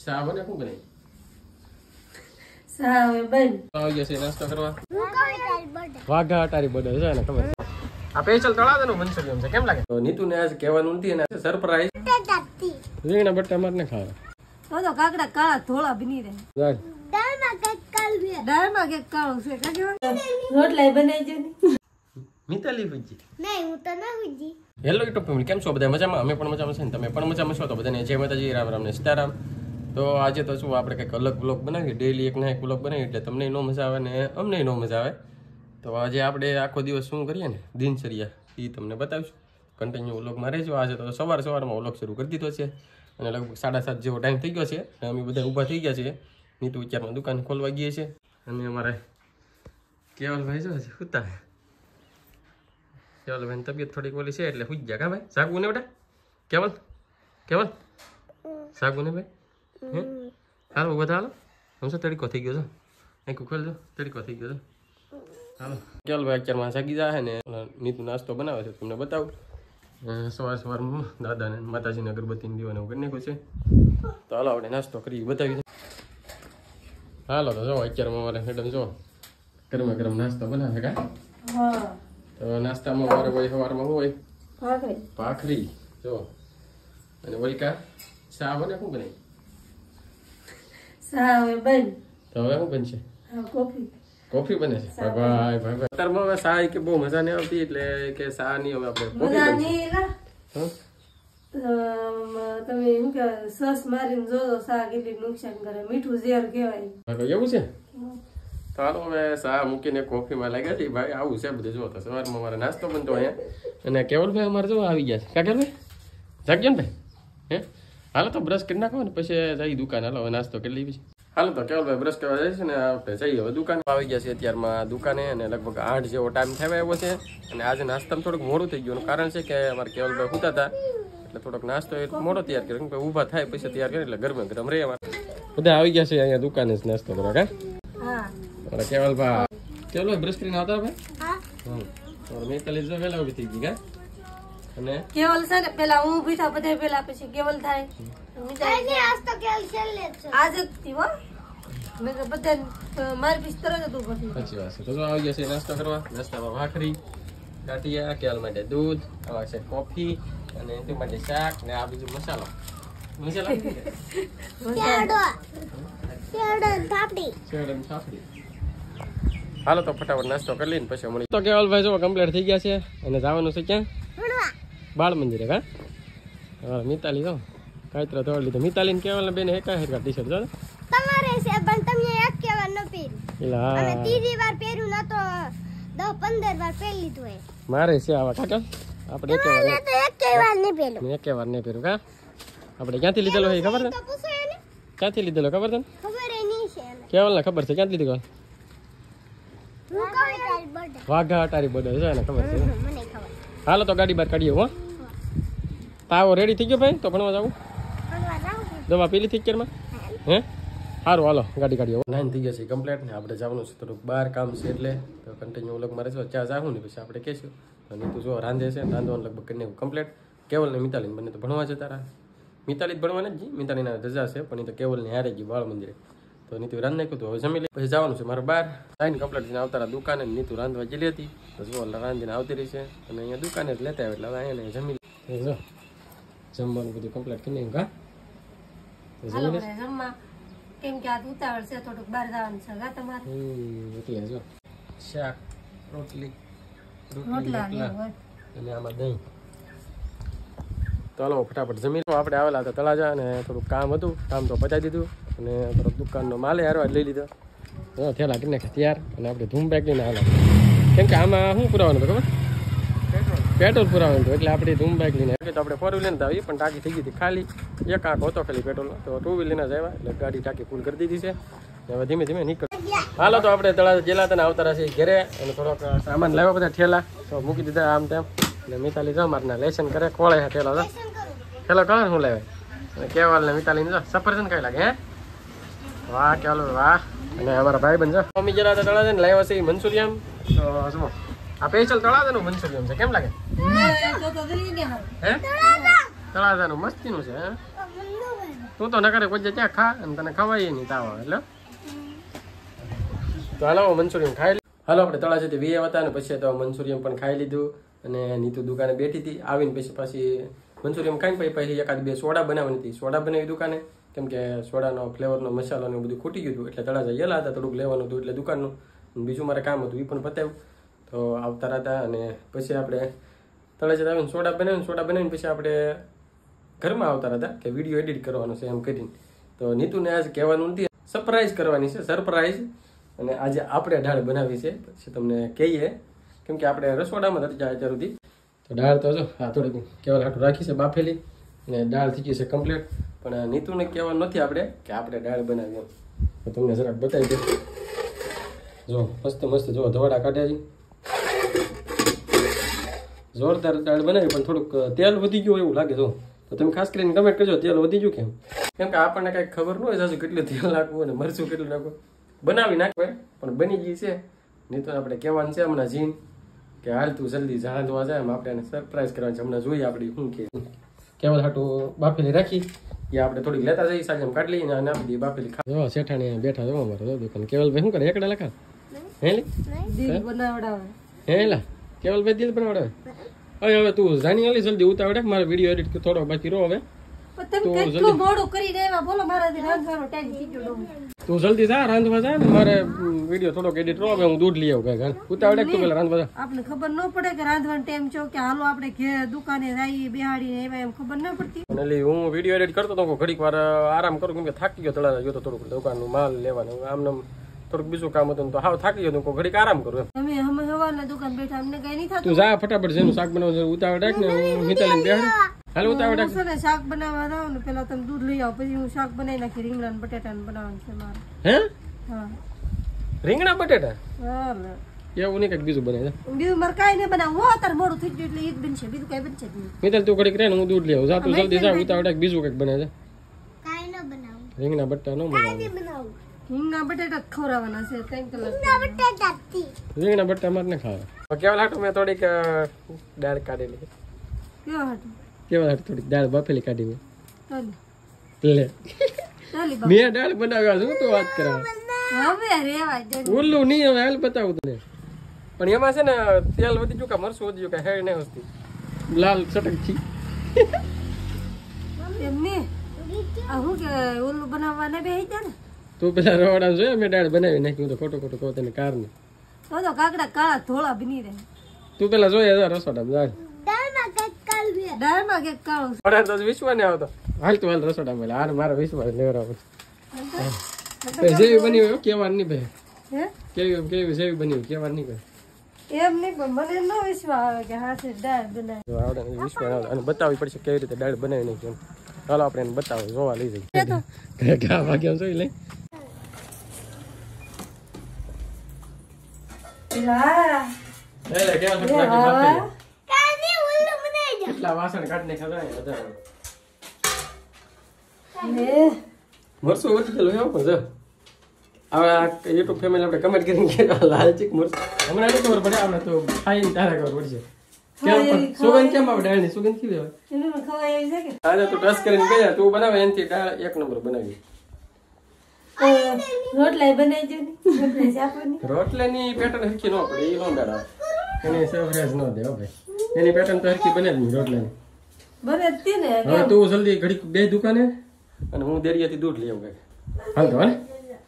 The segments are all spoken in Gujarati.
શા બને શું બને? શા હવે બન આવી જશે નાસ્તો કરવા. વાઘા અટારી બર્થડે છે ને ખબર છે. આ સ્પેશિયલ તળાજાનું મંચુરિયન છે. કેમ લાગે? તો નીતુને આજ કહેવાનું નથી અને સરપ્રાઈઝ રીંગણા બટા માર ને ખાવા. તો કાકડા કાળા ધોળા બની રહે. દાળમાં કેક કાળો છે. રોટલા બનાવી જો ને. મિતાલી ભુજી. નહીં હું તો ના હુજી. હેલો યુટ્યુબ ફેમિલી, કેમ છો બધા? મજામાં? અમે પણ મજામાં છે ને તમે પણ મજામાં છો? તો બધાને જય માતાજી, રામ રામ ને સીતારામ. તો આજે તો શું આપણે કંઈક અલગ બ્લોગ બનાવીએ, ડેઈલી એક ના એક બ્લોગ બનાવીએ એટલે તમને નો મજા આવે ને અમને નો મજા આવે. તો આજે આપણે આખો દિવસ શું કરીએ ને દિનચર્યા એ તમને બતાવીશું. કન્ટિન્યુ વ્લોગમાં રહેજો. આજે તો સવારમાં વ્લોગ શરૂ કરી દીધો છે અને લગભગ 7:30 જેવો ટાઈમ થઈ ગયો છે. અમે બધા ઊભા થઈ ગયા છીએ. નીતુ વિચારમાં દુકાન ખોલવા ગઈ છે અને અમારે કેવલભાઈ જો સુતા. કેવલભાઈની તબિયત થોડીક ઓલી છે એટલે સુઈ ગયા. કા ભાઈ? સાગુ ને બેટા? કેવલ સાગુ ને ભાઈ? હે હાલો ઉભા હાલો. હમણાં તડકો થઈ ગયો છે. આખું ખોલજો, તડકો થઈ ગયો છે. હાલો કેવલભાઈ અત્યારમાં જાગી જાય ને નીતુ નાસ્તો બનાવે છે તમને બતાવું. સવારમાં દાદાને માતાજીને અગરબત્તીને દીવાને એવું કરી નાખ્યું છે. તો હાલો આપણે નાસ્તો કરી બતાવી દે. હાલો તો જો અત્યારમાં અમારે મેડમ જો ગરમા ગરમ નાસ્તો બનાવે. કા તો નાસ્તામાં અમારે હોય સવારમાં શું હોય? ભાખરી જો અને વલકા શા બને શું બને? શા હવે બન તો હવે શું બનશે? કોફી બને છે. ભાઈ અત્યારમાં હવે શા કે બહુ મજા નહીં આવતી એટલે કે શા નહીં હવે આપણે તમે શું કે સસ મારીને જોજો શા કેટલી નુકસાન કરે. મીઠું ઝેર કહેવાય. એવું છે? ચાલો હવે શા મૂકીને કોફીમાં લાગ્યા છે ભાઈ. આવું છે બધું જો. તો સવારમાં અમારે નાસ્તો બનતો અહીંયા અને કેવલભાઈ અમારે જો આવી ગયા છે. કા કેવલભાઈ જાગ્યા ને ભાઈ? હે હાલો તો બ્રશ કરી નાખો ને પછી જઈ દુકાન. હાલો હવે નાસ્તો કરી લઈ પછી. હાલો તો કેવલભાઈ બ્રશ કરવા જાય છે ને આપણે જઈએ હવે દુકાન. આવી ગયા છે અત્યારમાં દુકાને અને લગભગ 8 જેવો ટાઈમ થવા આવ્યો છે. અને આજે નાસ્તામાં થોડુંક મોડું થઈ ગયું. કારણ છે કે અમારે કેવલભાઈ સુતા હતા એટલે થોડોક નાસ્તો મોડો તૈયાર કર્યો. ઊભા થાય પછી તૈયાર કરે એટલે ગરમ ગરમ રહે. અમારે બધા આવી ગયા છે અહીંયા દુકાને જ નાસ્તો કરવા. કા કેવલભાઈ બ્રશ કરીને આવતા ભાઈ? મેતાલીસ જો વહેલા ઉભી થઈ ગઈ. કા અને કેવલ છે ને પેલા હું ઉભી થા બધા પેલા પછી કેવલ થાય. આજે હો મેં બધા મારી બિસ્તર જ હતું પછી. સાચી વાત છે. તો આવી ગયા છે નાસ્તો કરવા. નાસ્તામાં ભાખરી, ગાંઠિયા, કેવલ માટે દૂધ, આવા છે કોફી અને તે માટે શાક ને આ બીજું મસાલો. હાલો તો ફટાફટ નાસ્તો કરી લઈને પછી મળી. તો કેવલભાઈ જો કમ્પ્લીટ થઈ ગયા છે અને જવાનું છે ક્યાં? બાળ મંદિરે. કા હા મિતાલી જો કાયત્ર તોડ લીધો. મિતાલી ને કેવલ બેન એકા હેરકા ટી-શર્ટ જો તમારે છે પણ તમે એક કેવા ન પહેર્યું. અને ત્રીજી વાર પહેર્યું ન તો 10-15 વાર પહેરી લીધું હે. મારે છે આવા કાકા આપણે એક વાર નહીં પહેર્યું. મેં એક વાર નહીં પહેર્યું. કા આપણે ક્યાંથી લીધેલો છે ખબર છે? ક્યાંથી લીધેલો ખબર છે? ખબર નહીં છે કેવલ ને ખબર છે ક્યાંથી લીધેલો? વાઘા અટારી બર્થડે છે ને ખબર છે. મને ખબર. હાલો તો ગાડી બહાર કાઢીએ. હો તાવો રેડી થઈ ગયો ભાઈ? તો ભણવા જાવું? દવા પેલી થઈ કેરમાં? હે સારું હાલો ગાડી કાઢીએ. 9 થઈ ગયા છે કમ્પ્લીટ ને આપણે જવાનું છે થોડુંક બહાર કામ છે એટલે તો કન્ટિન્યુ વ્લોગ મારે છે. ચા જાવું ને પછી આપણે કહેશું. અને તું જો રાંધે છે રાંધવાનું લગભગ કરીને કમ્પ્લીટ. કેવલ ને મિતાલીને બંને તો ભણવા છે. તારા મિતાલી જ ભણવા નથી. મિતાલીના રજા છે પણ એ તો કેવલ ને હારે ગઈ બાળ મંદિરે. તો નીતુ રાંધ નાખ્યું તો હવે જમી લે પછી જવાનું છે મારે બહાર. આવીને કમ્પ્લીટ થઈને આવતા દુકાને નીતુ રાંધવા ગયેલી હતી તો જો રાંધીને આવતી રહી છે અને અહીંયા દુકાને જ લેતા આવે એટલે હવે અહીંયા જમી લે. જો જમવાનું બધું કમ્પ્લીટ કરી નાખ્યું. જમવા કેમ કે આ ઉતાવળ છે થોડુંક બહાર જવાનું છે. કા તમારે એટલે જો શાક રોટલી રોટલા અને આમાં દહીં. ચાલો ફટાફટ જમી લો. આપણે આવેલા હતા તળાજા અને થોડુંક કામ હતું. કામ તો પતાવી દીધું અને થોડોક દુકાનનો માલે હારવા લઈ લીધો. થેલા કરી નાખે તૈયાર અને આપણે ધૂમ બેગ લઈને હાલા. કેમ કે આમાં શું પુરાવાનું હતું ખબર? પેટ્રોલ પુરાવાનું હતું એટલે આપણે ધૂમ બેગ લઈને તો આપણે 4 વ્હીલર લઈને આવી પણ ટાંકી થઈ ગઈ હતી ખાલી. એક આંખ હતો ખાલી પેટ્રોલનો તો 2 વ્હીલર લઈને જ આવ્યા એટલે ગાડી ટાંકી ફૂલ કરી દીધી છે. હવે ધીમે ધીમે નીકળ. હાલો તો આપણે તળાજા જેલા હતા ને આવતા રહ્યા છીએ ઘરે અને થોડોક સામાન લાવ્યા બધા ઠેલા તો મૂકી દીધા આમ તેમ. અને મિતાલી જો મારના લેસન કરે કોળે ઠેલા તો ઠેલો કલર શું લાવે અને કેવલ ને મિતાલી ને જો સફરજન કઈ લાગે. હે વાહ કેવલ વાહ. અને અમારા ભાઈ બન જો મમ્મી જરા તળાજા ને લાવ્યા છે મંચુરિયન. તો જો આ સ્પેશિયલ તળાજાનું મંચુરિયન છે. કેમ લાગે? હે તળાજાનું મસ્તીનું છે. તું તો ન કરે કોઈ ક્યાં ખા અને તને ખવાય નહીં તાવ આવે એટલે તો હાલો મંચુરિયન ખાઈ લે. હાલો આપણે તળાજેથી વીએ હતા ને પછી તો મંચુરિયન પણ ખાઈ લીધું અને નીતુ દુકાને બેઠી હતી. આવીને પછી મંચુરિયન ખાઈને પછી એકાદ બે સોડા બનાવવાની હતી. સોડા બનાવી દુકાને કેમ કે સોડાનો ફ્લેવરનો મસાલો ને બધું ખૂટી ગયું હતું એટલે તળાજા ગયેલા હતા, થોડુંક લેવાનું હતું એટલે દુકાનનું. બીજું મારે કામ હતું એ પણ પતાવ્યું તો આવતા હતા. અને પછી આપણે તળાજા આવીને સોડા બનાવીને પછી આપણે ઘરમાં આવતા હતા કે વિડીયો એડિટ કરવાનો છે એમ કરીને. તો નીતુને આજ કહેવાનું નથી, સરપ્રાઈઝ કરવાની છે, સરપ્રાઈઝ. અને આજે આપણે દાળ બનાવી છે પછી તમને કહીએ કેમ કે આપણે રસોડામાં નથી જાય અત્યાર સુધી. તો દાળ તો જો આ થોડીક કેવલ હાટું રાખી છે બાફેલી અને દાળ થઈ ગઈ છે કમ્પ્લીટ. પણ નીતુને કહેવાનું નથી આપણે કે આપણે દાળ બનાવી એમ. તો તમને જરાક બતાવી દઉં. જો મસ્ત મસ્ત જો ધોળા કાઢ્યા છે, જોરદાર દાળ બનાવી. પણ થોડુંક તેલ વધી ગયું એવું લાગે. જો તો તમે ખાસ કરીને કમેન્ટ કરજો તેલ વધી ગયું કેમ કે આપણને કઈ ખબર ન હોય કેટલું તેલ નાખવું અને મરચું કેટલું નાખવું. બનાવી નાખવે પણ બની ગઈ છે. નહીં તો આપણે કહેવાનું છે હમણાં જીન કે હાલ તું જલ્દી રાંધવા જાય એમ આપણે એને સરપ્રાઈઝ કરવાની છે. હમણાં જોઈએ આપણી શું કે કેવલ હાટું બાફેલી રાખી એ આપણે થોડીક લેતા જઈએ સાંજે કાઢી લઈએ અને આપી દઈએ બાફેલી ખા. જો શેઠાણી બેઠા જો અમારે દુકાન. કેવલભાઈ શું કરે એકડા લખા હે લા કેવલભાઈ દિલ બનાવડાવે. હવે તું જાણી આલી જલ્દી ઉતાવળે મારે વિડીયો એડિટ થોડો બાકી રહો. હવે તું જલ્દી જા રાંધવા જા ને મારે વિડીયો થોડોક એડિટ રહો. હવે હું દૂધ લઈ આવું કઈ ઉતાવળે તું પેલા રાંધવા જા. આપણે ખબર ન પડે કે રાંધવાનો ટાઈમ છો કે હાલો આપણે ઘેર દુકાને જઈએ બેહાડીને એમાં એમ ખબર ન પડતી. એટલે હું વિડીયો એડિટ કરતો તો ઘડીક વાર આરામ કરું કેમ કે થાકી ગયો તળાજા ગયો તો થોડુંક દુકાનનું માલ લેવાનું આમ થોડુંક બીજું કામ હતું તો હાવ થાકી ગયો તો ઘડીક આરામ કરું. તમે અમે હવારના દુકાન બેઠા અમને કઈ નહીં થતું. તું જા ફટાફટ જેનું શાક બનાવવાનું ઉતાવળ રાખ ને હું મિતાલીને બેહાડી હાલ ઉતાવળ રાખ. શાક બનાવવા જાવ ને પેલા તમે દૂધ લઈ આવો પછી હું શાક બનાવી નાખી. રીંગણા બટેટા બનાવવાનું છે મારે. હે હા રીંગણા બટેટા હા એવું નહીં કઈક બીજું બનાવી દે. બીજું મારે કાંઈ નહીં બનાવવું અત્યારે મોડું થઈ ગયું એટલે ઈ જ બનશે બીજું કઈ બનશે જ નહીં. મિતાલ તું ઘડીક રહે ને હું દૂધ લઈ આવું. જા તું જલ્દી જા ઉતાવળ રાખ બીજું કઈક બનાવી દે. કાઈ ન બનાવું, રીંગણા બટેટા નો બનાવ. બનાવું રીંગણા બટેટા જ ખવડાવવાના છે 3 કલાક. રીંગણા બટેટા મારે ને ખાવા. કેવલ હાટું મેં થોડીક દાળ કાઢેલી. કેવા હતું કેવલ હાટું થોડીક દાળ બાફેલી કાઢી મેં. લે ચાલી મેં દાળ બનાવ્યા શું તું વાત કરા. હવે રેવા દે. ઓલું નહીં હવે હાલ બતાવું તને. પણ એમાં છે ને તેલ વધી ગયું કે મરચું વધી ગયું કે હેડ નહીં વસ્તી લાલ ચટક છી. એમને આ હું કે ઓલું બનાવવા ને બેહી જા ને. તું પેલા રવાડા જોયા મેં દાળ બનાવી નાખી. હું તો ખોટું ખોટું કહું તને કાર ને તો કાકડા કાળા ધોળા બની રહે. તું પેલા જોયા રસોડા દાળમાં કે કાળું ઓર્ડર તો વિશ્વા ને આવતો હાલ તું હાલ રસોડા મળે હાલ મારા વિશ્વાસ લેવડાવો. જેવી બની હોય કેવાનું નહીં ભાઈ. હે કેવી કેવી જેવી બની હોય કેવાનું નહીં ભાઈ. એમ નહીં પણ મને ન વિશ્વાસ આવે કે હાથે દાળ બનાવી. આવડે વિશ્વાસ આવે અને બતાવવી પડશે કેવી રીતે દાળ બનાવી નાખી એમ. ચાલો આપણે એને બતાવો જોવા લઈ જઈએ. ક્યાં વાગ્યા જોઈ લઈ. કેટલા વાસણ કાઢને ખબર વધારે મરસું વધી ગયેલું એવું પણ જો હવે યુટ્યુબ ફેમિલી આપણે કમેન્ટ કરીને કે લાલ ચીક મરસું હમણાં નહીં ખબર પડે આપણે તો ખાઈને તારા ખબર પડશે. સુગંધ કેમ આવે દાળની સુગંધ કેવી આવે આજે તું ટચ કરીને ગયા તું બનાવે એનાથી દાળ એક નંબર બનાવી. રોટલા બનાવી રોટલાની પેટર્ન હરખી ન પડે એ નો દાળ આવે એની સેવરેજ ન દે ભાઈ. એની પેટર્ન તો હરખી બને જ નહીં રોટલાની. બને ને હવે તું જલ્દી ઘડીક બે દુકાને અને હું દેરિયાથી દૂધ લઈ આવું કઈ હાલ તો હાલ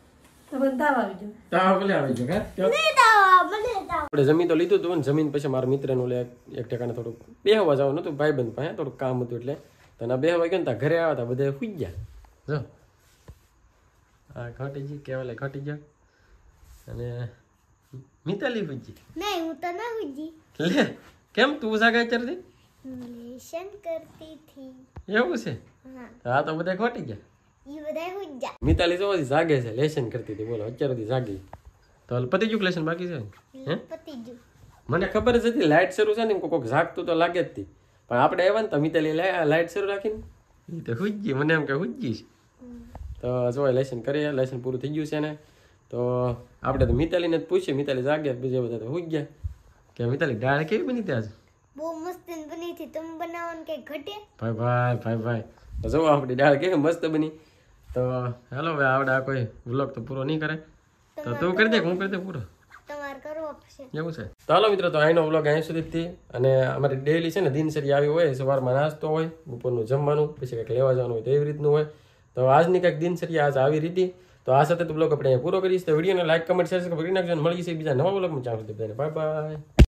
તાવ ભલે આવી ગયો. આપણે જમીન તો લીધું હતું ને જમીન પછી મારા મિત્રનું લે એક ઠેકાણે થોડુંક બેહવા જવાનું હતું ભાઈબંધ પાસે થોડુંક કામ હતું એટલે તને બેહવા ગયો ને ત્યાં ઘરે આવ્યા હતા બધા સુઈ ગયા. જો હા ઘટીજી કેવાલે ઘટી ગયા અને મિતાલી પૂજી નહીં હું તો ના હુજી લે કેમ તું જાગા ચરતી લેશન કરતી થી એવું છે. હા તો બધા ઘટી ગયા. ઈ બધા હુજા મિતાલી તો જાગે છે લેશન કરતી હતી બોલો અત્યાર સુધી જાગી તો પતિ ગયું લેશન બાકી છે હે પતિ જો મને ખબર જ હતી લાઇટ શરૂ છે ને કોઈક જાગતું તો લાગે જ હતી પણ આપણે આવ્યા ને તો મિતાલી લાઇટ શરૂ રાખીને એ તો હુજી મને એમ કે હુજી છે તો જો લેશન કરીએ લેશન પૂરું થઈ ગયું છે ને તો આપણે તો મિતાલીને જ પૂછીએ મિતાલી જાગ્યા બીજા બધા તો હુઈ ગયા કે મિતાલી દાળ કેવી બની ત્યાં બહુ મસ્ત બની હતી. તમે બનાવવાનું કે ઘટે ભાઈ જો આપણી દાળ કેવી મસ્ત બની. તો હાલો હવે આવડે આ કોઈ વ્લોગ તો પૂરો નહીં કરે તો તું કરી દે હું કરી દે પૂરો તમારે કરવો પડશે એવું છે. તો હાલો મિત્રો, તો અહીંનો વ્લોગ અહીં સુધી થી. અને અમારી ડેલી છે ને દિનચર્યા આવી હોય, સવારમાં નાસ્તો હોય, બપોરનું જમવાનું, પછી કંઈક લેવા જવાનું હોય તો એવી રીતનું હોય. તો આજની કંઈક દિનચર્યા આજ આવી રીતે. તો આ સાથે તો બ્લોગ આપણે અહીંયા પૂરો કરીશ. તો વિડીયોને લાઈક કમેન્ટ શેર કરી નાખજો. મળી છે બીજા નવા બ્લોગમાં. ચાલો બધાને બાય બાય.